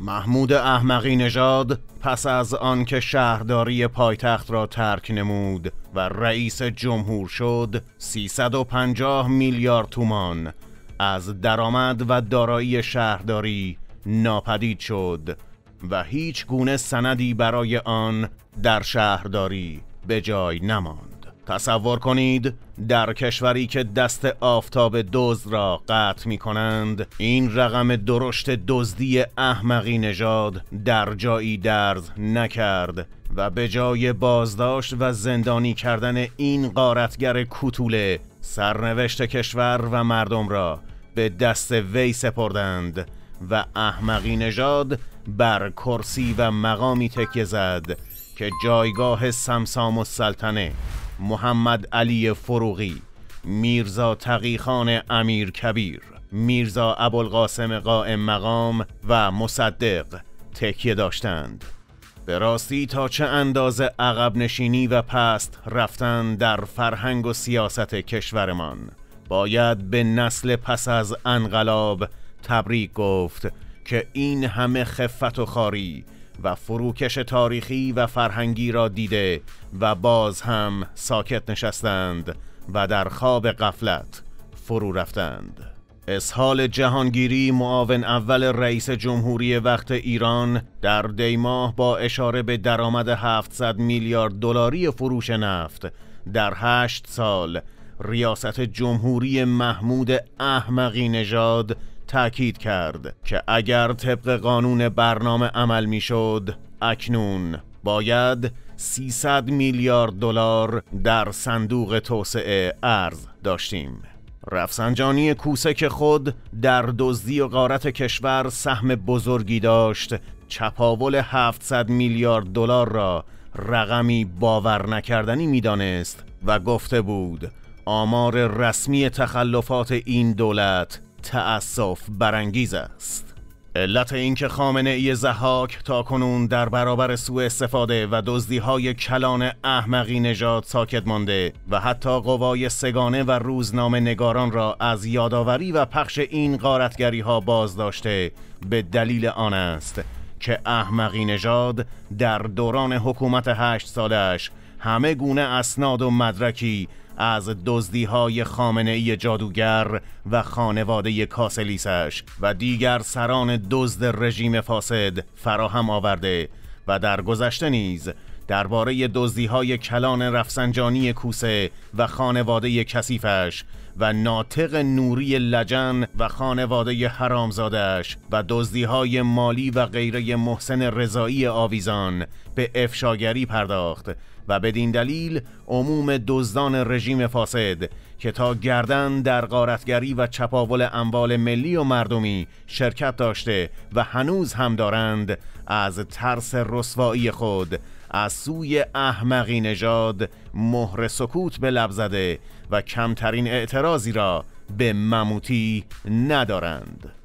محمود احمقی نژاد پس از آنکه شهرداری پایتخت را ترک نمود و رئیس جمهور شد 350 میلیارد تومان از درآمد و دارایی شهرداری ناپدید شد و هیچ گونه سندی برای آن در شهرداری به جای نماند. تصور کنید در کشوری که دست آفتاب دزد را قطع می کنند این رقم درشت دزدی احمقی نژاد در جایی درز نکرد و به جای بازداشت و زندانی کردن این غارتگر کوتوله سرنوشت کشور و مردم را به دست وی سپردند و احمقی نژاد بر کرسی و مقامی تکیه زد که جایگاه سمسام السلطنه، محمد علی فروغی، میرزا تقیخان امیر کبیر، میرزا ابوالقاسم قائم مقام و مصدق تکیه داشتند. به راستی تا چه اندازه عقب نشینی و پست رفتن در فرهنگ و سیاست کشورمان. باید به نسل پس از انقلاب تبریک گفت که این همه خفت و خواری و فروکش تاریخی و فرهنگی را دیده و باز هم ساکت نشستند و در خواب غفلت فرو رفتند. اسهال جهانگیری، معاون اول رئیس جمهوری وقت ایران، در دیماه با اشاره به درآمد 700 میلیارد دلاری فروش نفت در 8 سال ریاست جمهوری محمود احمقی نژاد تأکید کرد که اگر طبق قانون برنامه عمل میشد اکنون باید 300 میلیارد دلار در صندوق توسعه ارز داشتیم. رفسنجانی کوسه که خود در دزدی و غارت کشور سهم بزرگی داشت، چپاول 700 میلیارد دلار را رقمی باور نکردنی میدانست و گفته بود آمار رسمی تخلفات این دولت تأسف برانگیز است. علت اینکه خامنه‌ای ضحاک تاکنون در برابر سوء استفاده و دزدی‌های کلان احمقی نژاد ساکت مانده و حتی قوای سگانه و روزنامه نگاران را از یادآوری و پخش این غارتگری‌ها باز داشته به دلیل آن است که احمقی نژاد در دوران حکومت 8 سالش همه گونه اسناد و مدرکی از دزدی‌های خامنه‌ای جادوگر و خانواده کاسلیسش و دیگر سران دزد رژیم فاسد فراهم آورده و در گذشته نیز درباره دزدی‌های کلان رفسنجانی کوسه و خانواده کثیفش و ناطق نوری لجن و خانواده حرامزادش و دزدی‌های مالی و غیره محسن رضایی آویزان به افشاگری پرداخت و بدین دلیل عموم دزدان رژیم فاسد که تا گردن در غارتگری و چپاول اموال ملی و مردمی شرکت داشته و هنوز هم دارند از ترس رسوایی خود از سوی احمقی نژاد مهر سکوت به لب زده و کمترین اعتراضی را به مموتی ندارند.